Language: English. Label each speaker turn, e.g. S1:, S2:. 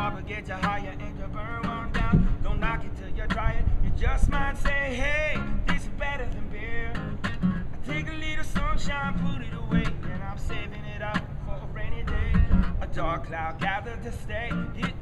S1: will get you higher and you burn one down. Don't knock it till you try it. You just might say, hey, this is better than beer. I take a little sunshine, put it away, and I'm saving it up for a rainy day. A dark cloud gathered to stay. It